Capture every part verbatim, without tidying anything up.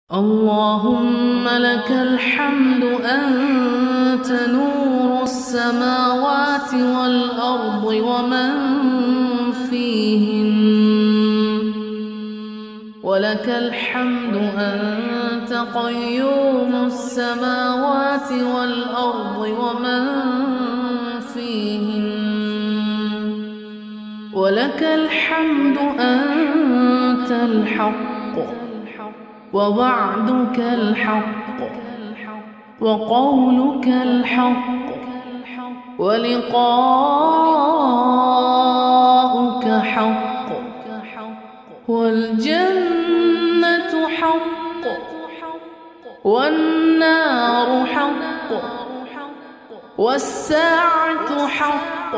اللهم لك الحمد أنت نور السماوات والأرض ومن فيهن، ولك الحمد أنت قيوم السماوات والأرض ومن فيهن، ولك الحمد أنت الحق ووعدك الحق وقولك الحق ولقاؤك حق والجنة حق والنار حق والساعة حق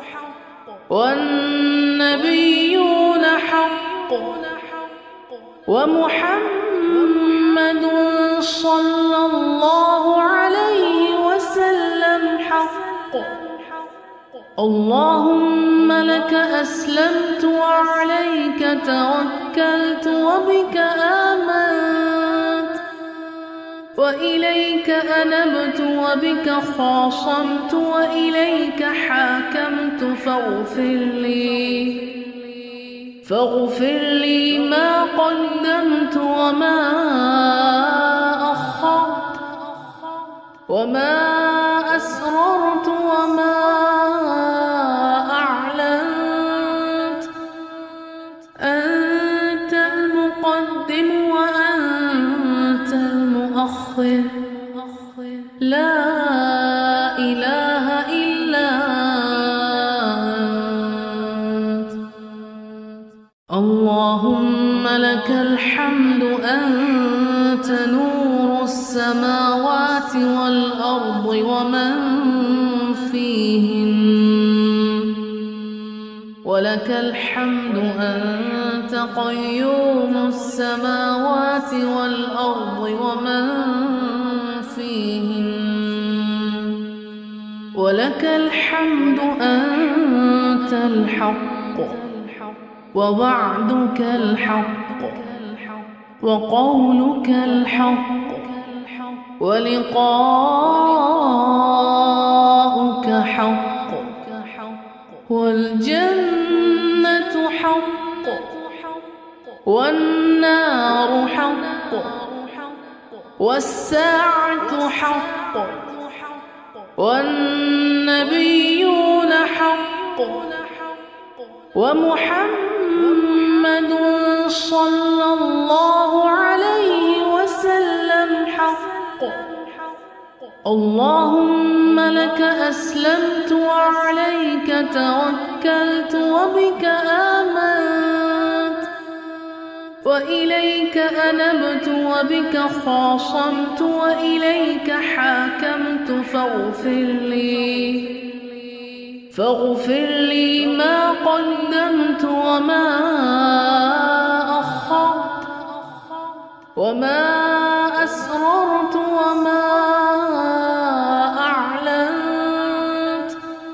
والنبيون حق ومحمد صلى الله عليه وسلم حق. اللهم لك أسلمت وعليك توكلت وبك آمنت وإليك أنبت وبك خاصمت وإليك حاكمت فاغفر لي فاغفر لي ما قدمت وما أخرت وما أسررت وما أعلنت، أنت المقدم وأنت المؤخر، لا إله إلا أنت. اللهم لك الحمد أنت نور السماوات والأرض ومن فيهن، ولك الحمد أنت قيوم السماوات والأرض ومن فيهن، ولك الحمد أنت الحق ووعدك الحق وقولك الحق ولقاؤك حق والجنة حق والنار حق والساعة حق والنبيون حق ومحمد صلى الله عليه وسلم حق. اللهم لك أسلمت وعليك توكلت وبك آمنت وإليك أنبت وبك خاصمت وإليك حاكمت فاغفر لي فاغفر لي ما قدمت وما أخرت وما أسررت وما أعلنت،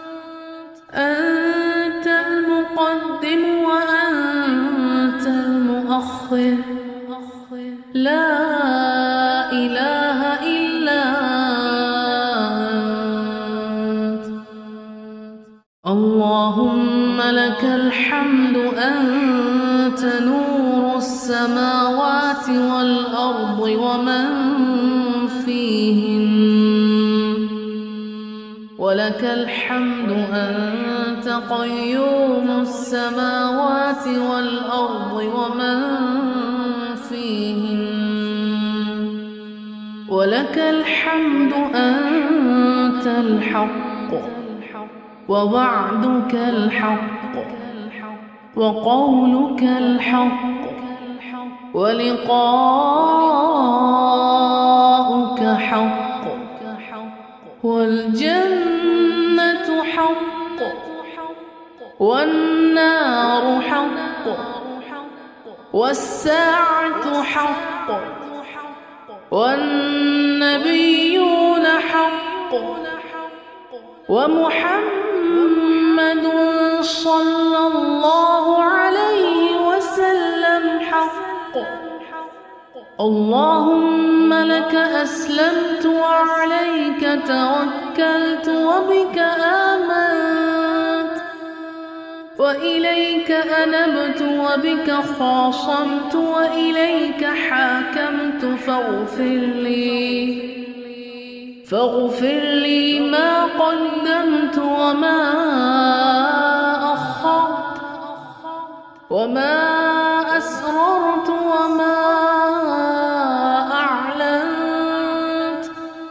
أنت المقدم وأنت المؤخر، لا إله إلا أنت. اللهم لك الحمد أنت نور السماوات والأرض ومن فيهن، ولك الحمد أنت قيوم السماوات والأرض ومن فيهن، ولك الحمد أنت الحق ووعدك الحق وقولك الحق ولقاؤك حق والجنة حق والنار حق والساعة حق والنبيون حق ومحمد صلى الله عليه وسلم حق. اللهم لك أسلمت وعليك توكلت وبك آمنت وإليك أنبت وبك خاصمت وإليك حاكمت فاغفر لي فاغفر لي ما قدمت وما أخرت وما أسررت وما أعلنت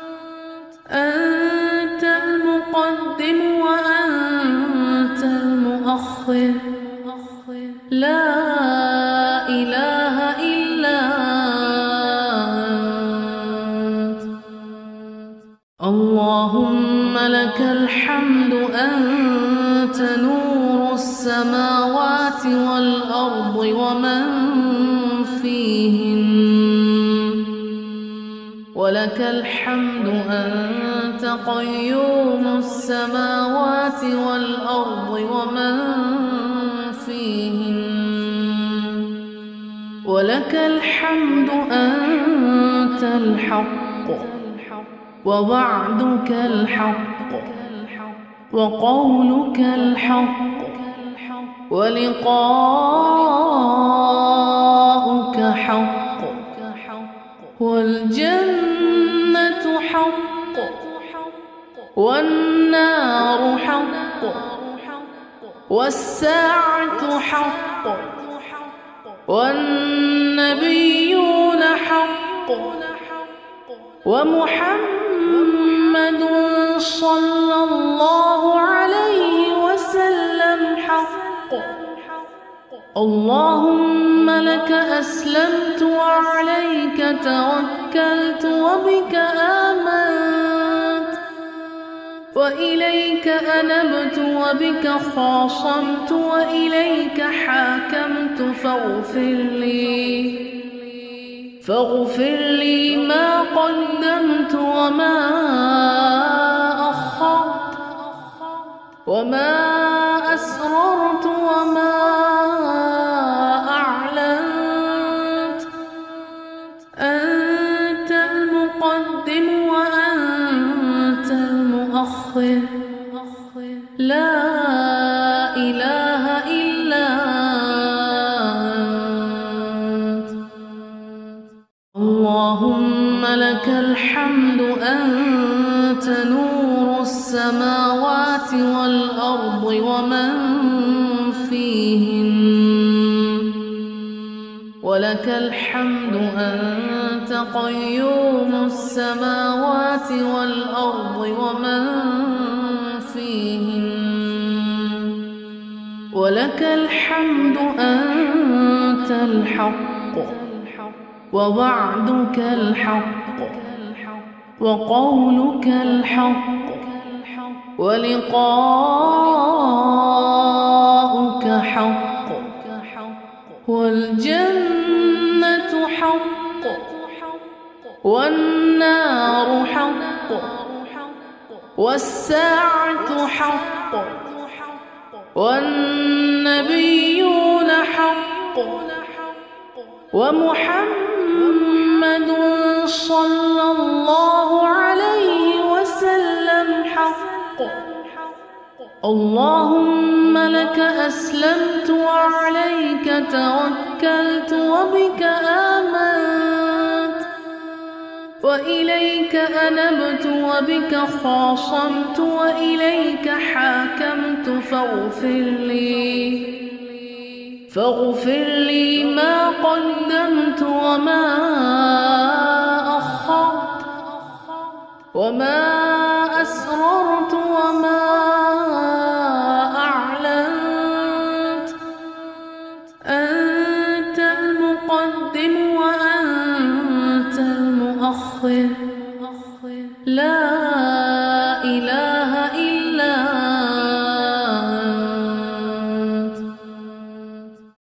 أنت المقدم وأنت المؤخر لا إله إلا أنت اللهم لك الحمد أنت نور السماوات والأرض ومن فيهن ولك الحمد أنت قيوم السماوات والأرض ومن فيهن ولك الحمد أنت الحق ووعدك الحق وقولك الحق ولقاؤك حق والجنة حق والنار حق والساعة حق والنبيون حق ومحمد صلى الله عليه وسلم حق اللهم لك أسلمت وعليك توكلت وبك آمنت وإليك أنبت وبك خاصمت وإليك حاكمت فاغفر لي فاغفر لي ما قدمت وما أخرت وما أسررت وما أعلنت أنت المقدم وأنت المؤخر لا إله إلا أنت اللهم لك الحمد أنت نور السماوات والأرض ومن فيهن ولك الحمد أنت قيوم السماوات والأرض ومن فيهن ولك الحمد أنت الحق ووعدك الحق وقولك الحق ولقاؤك حق والجنة حق والنار حق والساعة حق والنبيون حق ومحمد صلى الله عليه وسلم حق اللهم لك أسلمت وعليك توكلت وبك آمنت وإليك أنبت وبك خاصمت وإليك حاكمت فاغفر لي فاغفر لي ما قدمت وما أخرت وما أسررت وما أعلنت أنت المقدم وأنت المؤخر لا